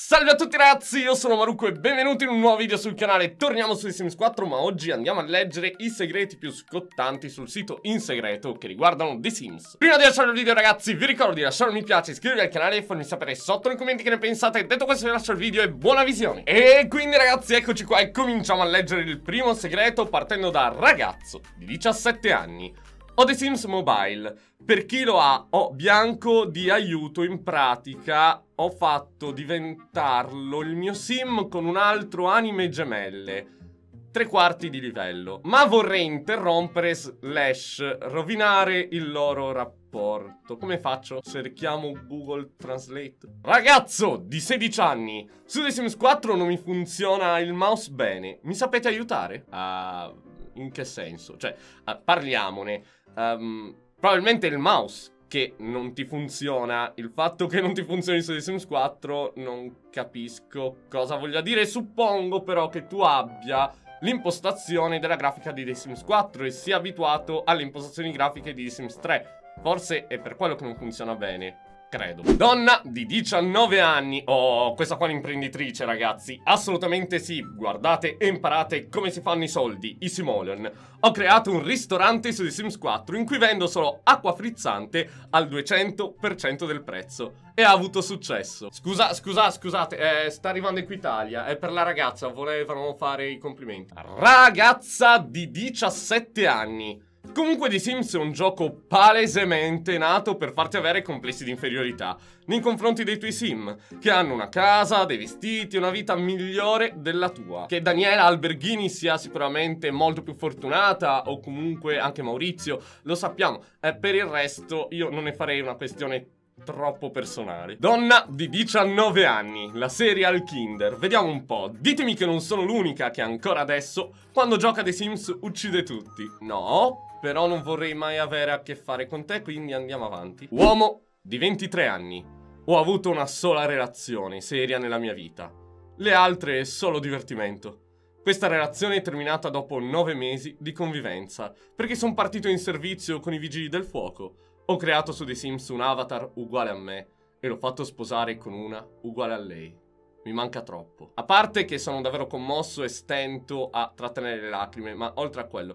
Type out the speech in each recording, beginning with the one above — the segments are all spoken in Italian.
Salve a tutti ragazzi, io sono Marucco e benvenuti in un nuovo video sul canale. Torniamo su The Sims 4, ma oggi andiamo a leggere i segreti più scottanti sul sito in segreto che riguardano The Sims. Prima di lasciare il video ragazzi, vi ricordo di lasciare un mi piace, iscrivervi al canale e farmi sapere sotto nei commenti che ne pensate. Detto questo vi lascio il video e buona visione. E quindi ragazzi eccoci qua e cominciamo a leggere il primo segreto partendo da ragazzo di 17 anni. Ho The Sims Mobile. Per chi lo ha, ho bianco di aiuto. In pratica ho fatto diventarlo il mio sim con un altro anime gemelle. 3/4 di livello. Ma vorrei interrompere / rovinare il loro rapporto. Come faccio? Cerchiamo Google Translate. Ragazzo di 16 anni. Su The Sims 4 non mi funziona il mouse bene. Mi sapete aiutare? In che senso? Cioè, parliamone. Probabilmente il mouse che non ti funziona. Il fatto che non ti funzioni su The Sims 4 non capisco cosa voglia dire. Suppongo però che tu abbia l'impostazione della grafica di The Sims 4 e sia abituato alle impostazioni grafiche di The Sims 3. Forse è per quello che non funziona bene. Credo. Donna di 19 anni. Oh, questa qua è un'imprenditrice, ragazzi. Assolutamente sì. Guardate e imparate come si fanno i soldi, i simoleon. Ho creato un ristorante su The Sims 4 in cui vendo solo acqua frizzante al 200% del prezzo. E ha avuto successo. Scusate, sta arrivando Equitalia. È per la ragazza, volevano fare i complimenti. Ragazza di 17 anni. Comunque The Sims è un gioco palesemente nato per farti avere complessi di inferiorità nei confronti dei tuoi sim, che hanno una casa, dei vestiti, una vita migliore della tua. Che Daniela Alberghini sia sicuramente molto più fortunata, o comunque anche Maurizio, lo sappiamo. Per il resto io non ne farei una questione troppo personale. Donna di 19 anni, la serial killer. Vediamo un po', ditemi che non sono l'unica che ancora adesso, quando gioca The Sims, uccide tutti. No, però non vorrei mai avere a che fare con te, quindi andiamo avanti. Uomo di 23 anni. Ho avuto una sola relazione seria nella mia vita. Le altre è solo divertimento. Questa relazione è terminata dopo 9 mesi di convivenza, perché sono partito in servizio con i vigili del fuoco. Ho creato su The Sims un avatar uguale a me e l'ho fatto sposare con una uguale a lei. Mi manca troppo. A parte che sono davvero commosso e stento a trattenere le lacrime, ma oltre a quello,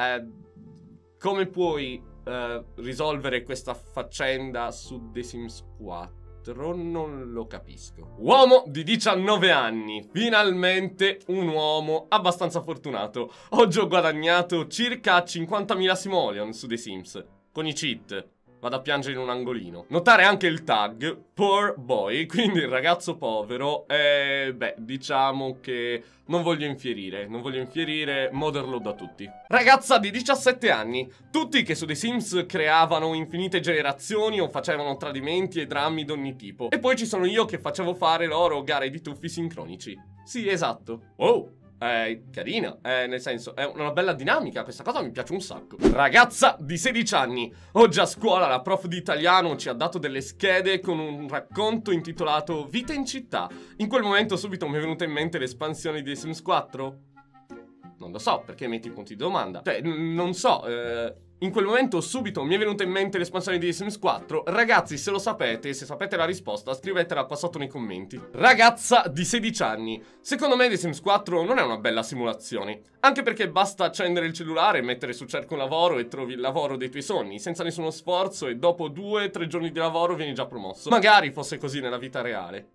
come puoi risolvere questa faccenda su The Sims 4? Non lo capisco. Uomo di 19 anni. Finalmente un uomo abbastanza fortunato. Oggi ho guadagnato circa 50.000 simoleon su The Sims con i cheat. Vado a piangere in un angolino. Notare anche il tag Poor Boy, quindi il ragazzo povero. Beh, diciamo che non voglio infierire. Non voglio infierire, moderlo da tutti. Ragazza di 17 anni. Tutti che su The Sims creavano infinite generazioni o facevano tradimenti e drammi d'ogni tipo. E poi ci sono io che facevo fare loro gare di tuffi sincronici. Sì, esatto. Oh! Carina, nel senso, è una bella dinamica, questa cosa mi piace un sacco. Ragazza di 16 anni. Oggi a scuola la prof di italiano ci ha dato delle schede con un racconto intitolato Vita in città. In quel momento subito mi è venuta in mente l'espansione di The Sims 4? Non lo so, perché metti punti di domanda. Cioè, non so, in quel momento subito mi è venuta in mente l'espansione di The Sims 4. Ragazzi, se lo sapete, se sapete la risposta, scrivetela qua sotto nei commenti. Ragazza di 16 anni. Secondo me The Sims 4 non è una bella simulazione. Anche perché basta accendere il cellulare, mettere su cerca un lavoro e trovi il lavoro dei tuoi sogni, senza nessuno sforzo, e dopo 2-3 giorni di lavoro vieni già promosso. Magari fosse così nella vita reale.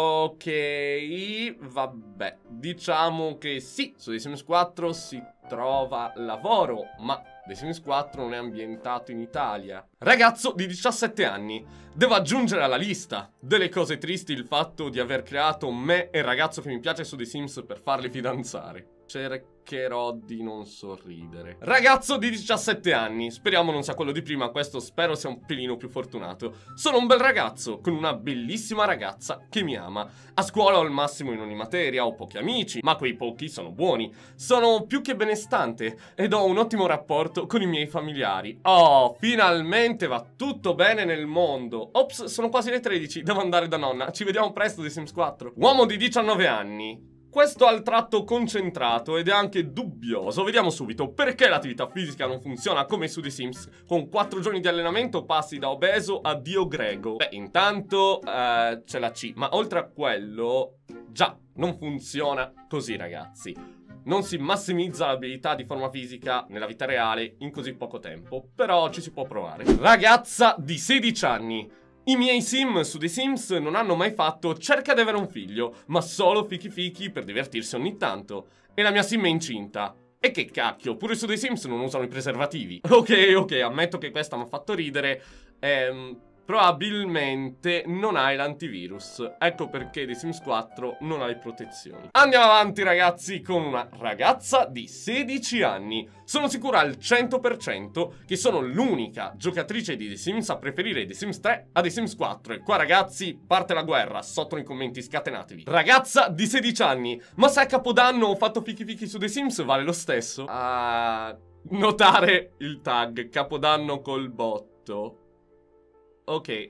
Ok, vabbè. Diciamo che sì, su The Sims 4 si trova lavoro, ma The Sims 4 non è ambientato in Italia. Ragazzo di 17 anni. Devo aggiungere alla lista delle cose tristi il fatto di aver creato me e il ragazzo che mi piace su The Sims per farli fidanzare. Cercherò di non sorridere. Ragazzo di 17 anni. Speriamo non sia quello di prima, questo spero sia un pelino più fortunato. Sono un bel ragazzo, con una bellissima ragazza che mi ama. A scuola ho il massimo in ogni materia, ho pochi amici, ma quei pochi sono buoni. Sono più che benestante ed ho un ottimo rapporto con i miei familiari. Oh, finalmente va tutto bene nel mondo. Ops, sono quasi le 13, devo andare da nonna. Ci vediamo presto The Sims 4. Uomo di 19 anni. Questo ha il tratto concentrato ed è anche dubbioso. Vediamo subito perché l'attività fisica non funziona come su The Sims. Con 4 giorni di allenamento passi da obeso a dio grego. Beh, intanto c'è la C, ma oltre a quello, già, non funziona così, ragazzi. Non si massimizza l'abilità di forma fisica nella vita reale in così poco tempo, però ci si può provare. Ragazza di 16 anni. I miei sim su The Sims non hanno mai fatto cerca di avere un figlio, ma solo fichi fichi per divertirsi ogni tanto. E la mia sim è incinta. E che cacchio, pure su The Sims non usano i preservativi. Ok, ammetto che questa mi ha fatto ridere. Probabilmente non hai l'antivirus. Ecco perché The Sims 4 non ha le protezioni. Andiamo avanti, ragazzi, con una ragazza di 16 anni. Sono sicura al 100% che sono l'unica giocatrice di The Sims a preferire The Sims 3 a The Sims 4. E qua, ragazzi, parte la guerra. Sotto nei commenti scatenatevi. Ragazza di 16 anni. Ma se a Capodanno ho fatto fichi fichi su The Sims vale lo stesso? Notare il tag Capodanno col botto. Ok,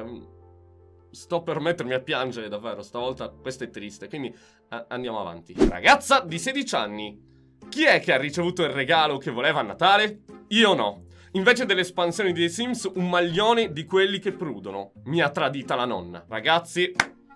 sto per mettermi a piangere davvero, stavolta questo è triste, quindi andiamo avanti. Ragazza di 16 anni. Chi è che ha ricevuto il regalo che voleva a Natale? Io no. Invece delle espansioni di The Sims, un maglione di quelli che prudono. Mi ha tradita la nonna. Ragazzi,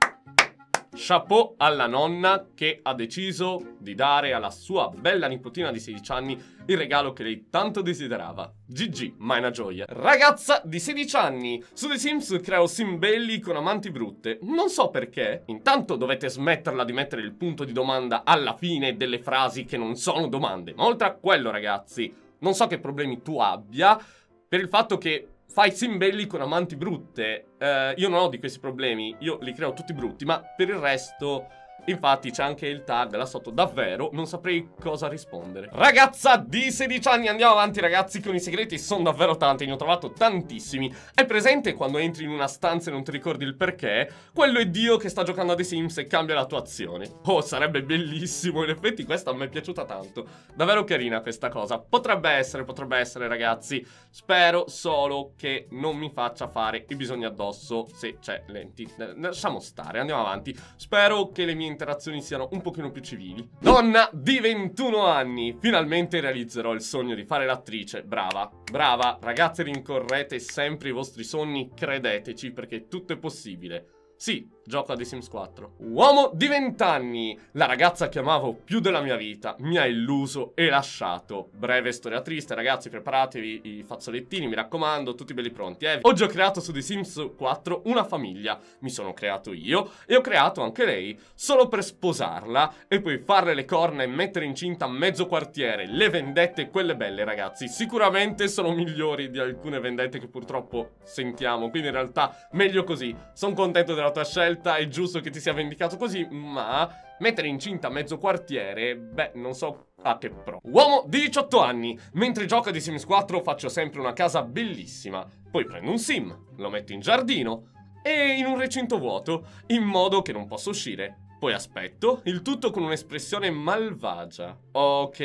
chapeau alla nonna che ha deciso di dare alla sua bella nipotina di 16 anni il regalo che lei tanto desiderava. GG, ma è una gioia. Ragazza di 16 anni. Su The Sims creo sim belli con amanti brutte. Non so perché. Intanto dovete smetterla di mettere il punto di domanda alla fine delle frasi che non sono domande. Ma oltre a quello, ragazzi, non so che problemi tu abbia per il fatto che fai sim belli con amanti brutte. Io non ho di questi problemi, io li creo tutti brutti, ma per il resto, infatti c'è anche il tag là sotto, davvero non saprei cosa rispondere. Ragazza di 16 anni, andiamo avanti, ragazzi, con i segreti sono davvero tanti, ne ho trovato tantissimi. È presente quando entri in una stanza e non ti ricordi il perché? Quello è Dio che sta giocando a The Sims e cambia la tua azione. Oh, sarebbe bellissimo, in effetti questa mi è piaciuta tanto. Davvero carina questa cosa, potrebbe essere, ragazzi. Spero solo che non mi faccia fare i bisogni addosso se c'è lenti. Lasciamo stare, andiamo avanti. Spero che le mie interazioni siano un pochino più civili. Donna di 21 anni. Finalmente realizzerò il sogno di fare l'attrice. Brava, brava. Ragazze, rincorrete sempre i vostri sogni, credeteci, perché tutto è possibile. Sì, gioco a The Sims 4. Uomo di 20 anni. La ragazza che amavo più della mia vita mi ha illuso e lasciato. Breve storia triste, ragazzi, preparatevi i fazzolettini, mi raccomando, tutti belli pronti, Oggi ho creato su The Sims 4 una famiglia. Mi sono creato io e ho creato anche lei, solo per sposarla e poi farle le corna e mettere incinta mezzo quartiere. Le vendette, quelle belle, ragazzi, sicuramente sono migliori di alcune vendette che purtroppo sentiamo, quindi in realtà meglio così. Sono contento della tua scelta, è giusto che ti sia vendicato così, ma mettere incinta mezzo quartiere, beh, non so a che pro. Uomo di 18 anni. Mentre gioco a The Sims 4 faccio sempre una casa bellissima. Poi prendo un sim, lo metto in giardino e in un recinto vuoto, in modo che non possa uscire. Poi aspetto, il tutto con un'espressione malvagia. Ok,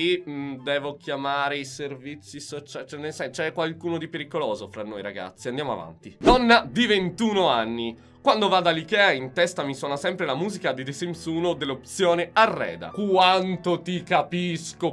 devo chiamare i servizi sociali, cioè nel senso, c'è qualcuno di pericoloso fra noi, ragazzi, andiamo avanti. Donna di 21 anni. Quando vado all'Ikea in testa mi suona sempre la musica di The Sims 1 dell'opzione arreda. Quanto ti capisco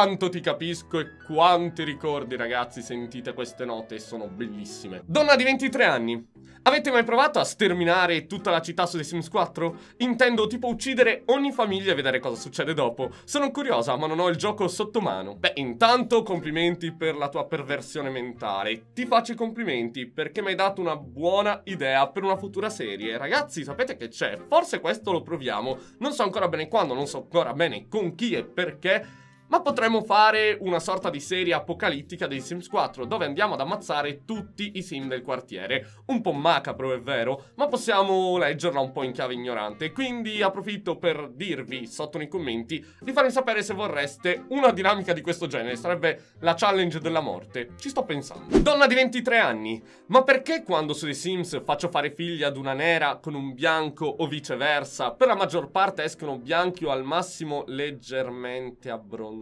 e quanti ricordi, ragazzi, sentite queste note, sono bellissime. Donna di 23 anni. Avete mai provato a sterminare tutta la città su The Sims 4? Intendo tipo uccidere ogni famiglia e vedere cosa succede dopo. Sono curiosa, ma non ho il gioco sotto mano. Beh, intanto complimenti per la tua perversione mentale. Ti faccio i complimenti perché mi hai dato una buona idea per una futura serie. Ragazzi, sapete che c'è? Forse questo lo proviamo. Non so ancora bene quando, non so ancora bene con chi e perché, ma potremmo fare una sorta di serie apocalittica dei Sims 4 dove andiamo ad ammazzare tutti i sim del quartiere. Un po' macabro, è vero, ma possiamo leggerla un po' in chiave ignorante. Quindi approfitto per dirvi sotto nei commenti di farmi sapere se vorreste una dinamica di questo genere. Sarebbe la challenge della morte. Ci sto pensando. Donna di 23 anni. Ma perché quando su The Sims faccio fare figli ad una nera con un bianco o viceversa, per la maggior parte escono bianchi o al massimo leggermente abbronzati?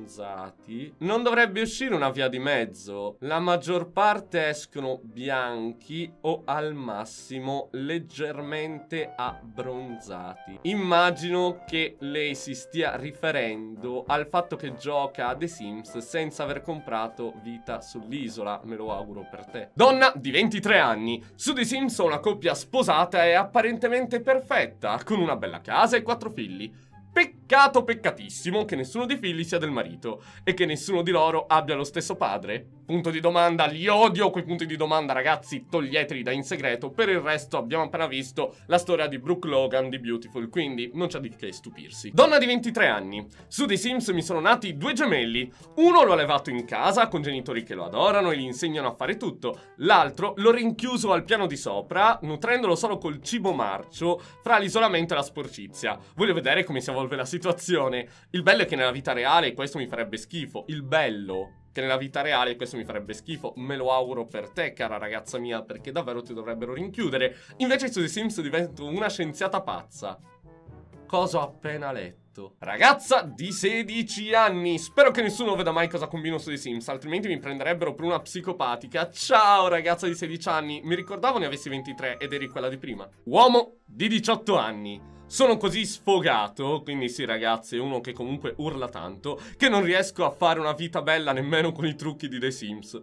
abbronzati. Non dovrebbe uscire una via di mezzo. La maggior parte escono bianchi o al massimo leggermente abbronzati. Immagino che lei si stia riferendo al fatto che gioca a The Sims senza aver comprato vita sull'isola. Me lo auguro per te. Donna di 23 anni. Su The Sims ho una coppia sposata e apparentemente perfetta, con una bella casa e 4 figli. Peccato peccatissimo che nessuno dei figli sia del marito e che nessuno di loro abbia lo stesso padre. Punto di domanda, li odio quei punti di domanda, ragazzi, toglieteli da in segreto. Per il resto abbiamo appena visto la storia di Brooke Logan di Beautiful, quindi non c'è di che stupirsi. Donna di 23 anni. Su The Sims mi sono nati 2 gemelli. Uno l'ho allevato in casa con genitori che lo adorano e gli insegnano a fare tutto. L'altro l'ho rinchiuso al piano di sopra, nutrendolo solo col cibo marcio fra l'isolamento e la sporcizia. Voglio vedere come si evolve la situazione. Il bello è che nella vita reale questo mi farebbe schifo. Il bello che nella vita reale questo mi farebbe schifo. Me lo auguro per te, cara ragazza mia, perché davvero ti dovrebbero rinchiudere. Invece su The Sims divento una scienziata pazza. Cosa ho appena letto? Ragazza di 16 anni. Spero che nessuno veda mai cosa combino su The Sims, altrimenti mi prenderebbero per una psicopatica. Ciao ragazza di 16 anni. Mi ricordavo ne avessi 23 ed eri quella di prima. Uomo di 18 anni. Sono così sfogato, quindi sì ragazzi, è uno che comunque urla tanto, che non riesco a fare una vita bella nemmeno con i trucchi di The Sims.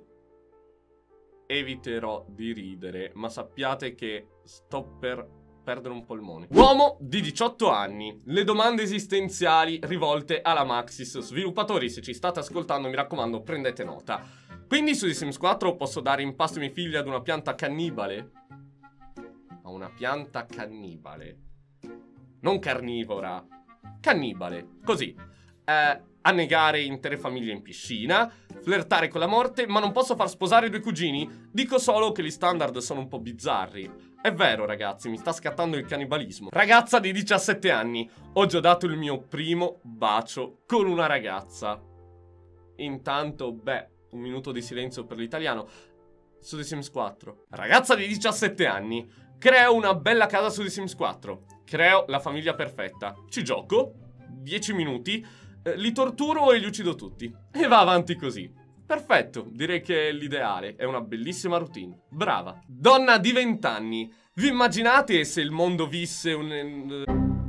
Eviterò di ridere, ma sappiate che sto per perdere un polmone. Uomo di 18 anni. Le domande esistenziali rivolte alla Maxis. Sviluppatori, se ci state ascoltando, mi raccomando, prendete nota. Quindi su The Sims 4 posso dare in pasto i miei figli ad una pianta cannibale? A una pianta cannibale. Non carnivora, cannibale, così. Annegare intere famiglie in piscina, flirtare con la morte, ma non posso far sposare i 2 cugini? Dico solo che gli standard sono un po' bizzarri. È vero ragazzi, mi sta scattando il cannibalismo. Ragazza di 17 anni, ho già dato il mio primo bacio con una ragazza. Intanto, beh, un minuto di silenzio per l'italiano. Su The Sims 4. Ragazza di 17 anni, creo una bella casa su The Sims 4. Creo la famiglia perfetta. Ci gioco 10 minuti, li torturo e li uccido tutti. E va avanti così. Perfetto, direi che è l'ideale. È una bellissima routine. Brava. Donna di 20 anni. Vi immaginate se il mondo visse un...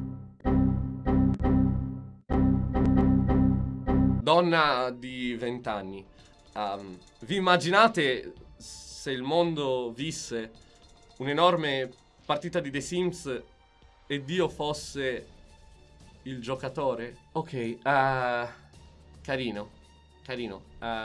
Donna di 20 anni. Vi immaginate se il mondo visse un'enorme partita di The Sims e Dio fosse il giocatore? Ok, carino, carino.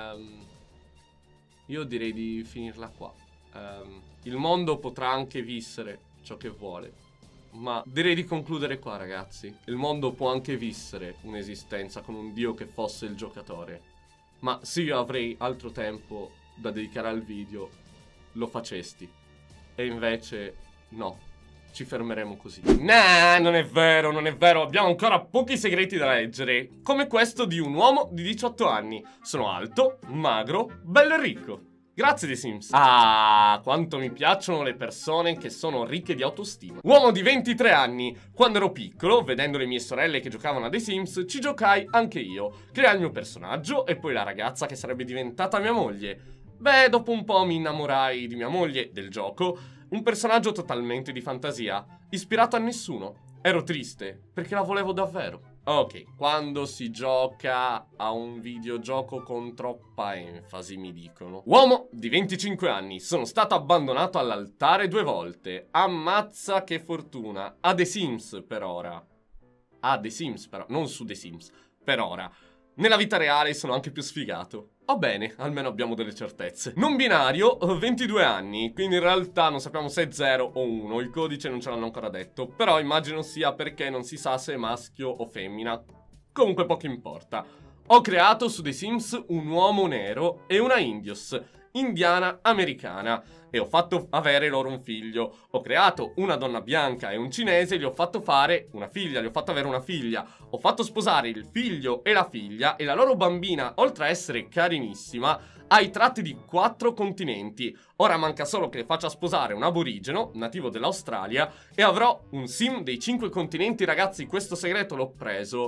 Io direi di finirla qua. Il mondo potrà anche vissere ciò che vuole, ma direi di concludere qua, ragazzi. Il mondo può anche vissere un'esistenza con un Dio che fosse il giocatore, ma se io avrei altro tempo da dedicare al video, lo facesti. E invece no. Ci fermeremo così. Nah, non è vero, non è vero. Abbiamo ancora pochi segreti da leggere. Come questo di un uomo di 18 anni. Sono alto, magro, bello e ricco. Grazie The Sims. Ah, quanto mi piacciono le persone che sono ricche di autostima. Uomo di 23 anni. Quando ero piccolo, vedendo le mie sorelle che giocavano a The Sims, ci giocai anche io. Creai il mio personaggio e poi la ragazza che sarebbe diventata mia moglie. Beh, dopo un po' mi innamorai di mia moglie, del gioco. Un personaggio totalmente di fantasia, ispirato a nessuno. Ero triste, perché la volevo davvero. Ok, quando si gioca a un videogioco con troppa enfasi, mi dicono. Uomo di 25 anni, sono stato abbandonato all'altare 2 volte. Ammazza che fortuna. A The Sims per ora. A The Sims però, non su The Sims, per ora. Nella vita reale sono anche più sfigato. Va bene, almeno abbiamo delle certezze. Non binario, 22 anni, quindi in realtà non sappiamo se è 0 o 1, il codice non ce l'hanno ancora detto, però immagino sia perché non si sa se è maschio o femmina. Comunque poco importa. Ho creato su The Sims un uomo nero e una Indios, indiana americana, e ho fatto avere loro un figlio. Ho creato una donna bianca e un cinese e gli ho fatto fare una figlia, gli ho fatto avere una figlia. Ho fatto sposare il figlio e la figlia e la loro bambina, oltre a essere carinissima, ha i tratti di 4 continenti. Ora manca solo che le faccia sposare un aborigeno, nativo dell'Australia, e avrò un sim dei 5 continenti. Ragazzi, questo segreto l'ho preso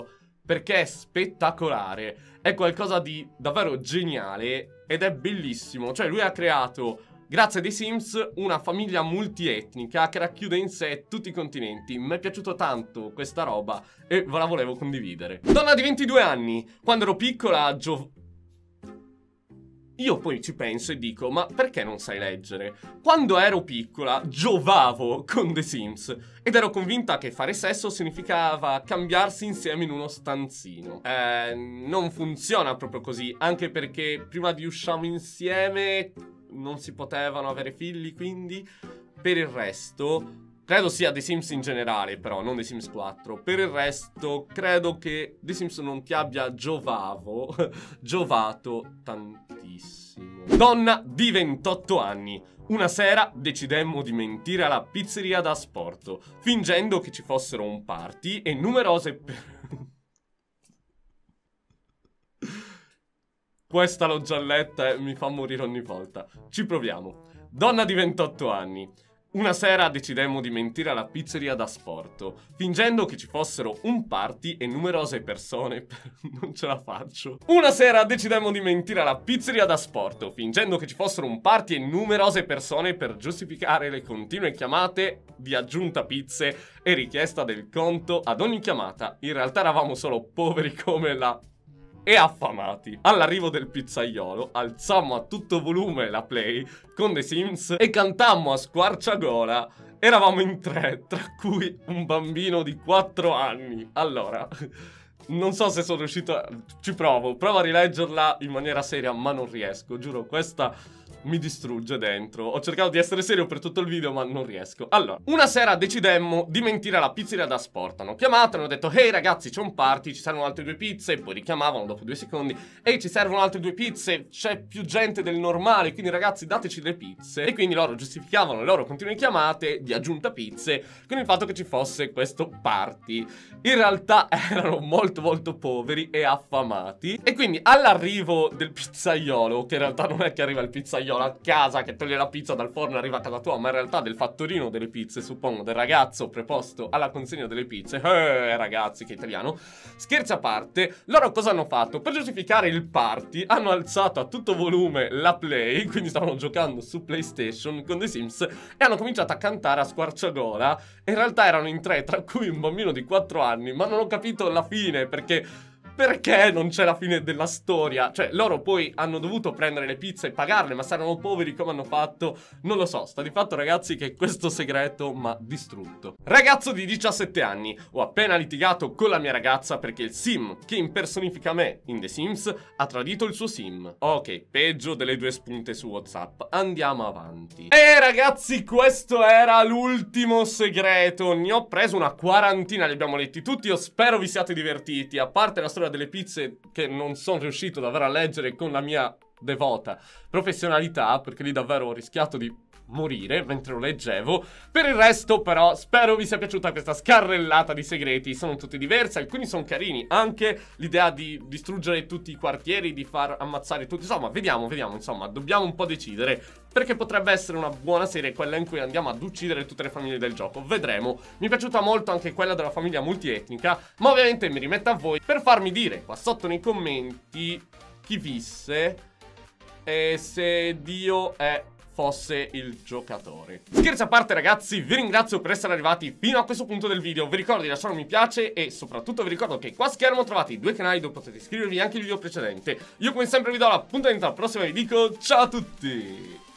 perché è spettacolare, è qualcosa di davvero geniale ed è bellissimo. Cioè lui ha creato, grazie a The Sims, una famiglia multietnica che racchiude in sé tutti i continenti. Mi è piaciuto tanto questa roba e ve la volevo condividere. Donna di 22 anni, quando ero piccola Io poi ci penso e dico, ma perché non sai leggere? Quando ero piccola giovavo con The Sims ed ero convinta che fare sesso significava cambiarsi insieme in uno stanzino. Non funziona proprio così, anche perché prima di usciamo insieme non si potevano avere figli, quindi per il resto... Credo sia The Sims in generale, però, non The Sims 4. Per il resto, credo che The Sims non ti abbia giovato tantissimo. Donna di 28 anni. Una sera decidemmo di mentire alla pizzeria da asporto, fingendo che ci fossero un party e numerose... Questa l'ho già letta e mi fa morire ogni volta. Ci proviamo. Donna di 28 anni. Una sera decidemmo di mentire alla pizzeria da asporto, fingendo che ci fossero un party e numerose persone Non ce la faccio. Una sera decidemmo di mentire alla pizzeria da asporto, fingendo che ci fossero un party e numerose persone per giustificare le continue chiamate di aggiunta pizze e richiesta del conto ad ogni chiamata. In realtà eravamo solo poveri come la... e affamati. All'arrivo del pizzaiolo alzammo a tutto volume la play con The Sims e cantammo a squarciagola. Eravamo in 3, tra cui un bambino di 4 anni. Allora, non so se sono riuscito a... provo a rileggerla in maniera seria, ma non riesco. Giuro, questa... mi distrugge dentro. Ho cercato di essere serio per tutto il video, ma non riesco. Allora, una sera decidemmo di mentire alla pizzeria da sport. Hanno chiamato, hanno detto: "Ehi ragazzi, c'è un party, ci servono altre 2 pizze". E poi richiamavano dopo 2 secondi: "Ehi, ci servono altre 2 pizze, c'è più gente del normale, quindi ragazzi dateci le pizze". E quindi loro giustificavano le loro continue chiamate di aggiunta pizze con il fatto che ci fosse questo party. In realtà erano molto poveri e affamati. E quindi all'arrivo del pizzaiolo, che in realtà non è che arriva il pizzaiolo a casa che toglie la pizza dal forno e arriva a casa tua, ma in realtà del fattorino delle pizze, suppongo, del ragazzo preposto alla consegna delle pizze. Ragazzi, che italiano. Scherzi a parte, loro cosa hanno fatto? Per giustificare il party hanno alzato a tutto volume la play, quindi stavano giocando su PlayStation con The Sims e hanno cominciato a cantare a squarciagola. In realtà erano in 3, tra cui un bambino di 4 anni, ma non ho capito la fine, perché non c'è la fine della storia? Cioè, loro poi hanno dovuto prendere le pizze e pagarle, ma se erano poveri come hanno fatto? Non lo so, sta di fatto ragazzi che questo segreto m'ha distrutto. Ragazzo di 17 anni, ho appena litigato con la mia ragazza perché il sim che impersonifica me in The Sims ha tradito il suo sim. Ok, peggio delle 2 spunte su WhatsApp. Andiamo avanti. E ragazzi, questo era l'ultimo segreto. Ne ho preso una quarantina, li abbiamo letti tutti. Io spero vi siate divertiti. A parte la storia delle pizze che non sono riuscito davvero a leggere con la mia devota professionalità, perché lì davvero ho rischiato di morire mentre lo leggevo. Per il resto però spero vi sia piaciuta questa scarrellata di segreti. Sono tutti diversi, alcuni sono carini, anche l'idea di distruggere tutti i quartieri, di far ammazzare tutti. Insomma, vediamo, insomma, dobbiamo un po' decidere, perché potrebbe essere una buona serie quella in cui andiamo ad uccidere tutte le famiglie del gioco. Vedremo. Mi è piaciuta molto anche quella della famiglia multietnica, ma ovviamente mi rimetto a voi per farmi dire qua sotto nei commenti chi visse e se Dio fosse il giocatore. Scherzi a parte ragazzi, vi ringrazio per essere arrivati fino a questo punto del video. Vi ricordo di lasciare un mi piace e soprattutto vi ricordo che qua a schermo trovate i 2 canali dove potete iscrivervi anche al video precedente. Io come sempre vi do l'appuntamento al prossimo e vi dico ciao a tutti!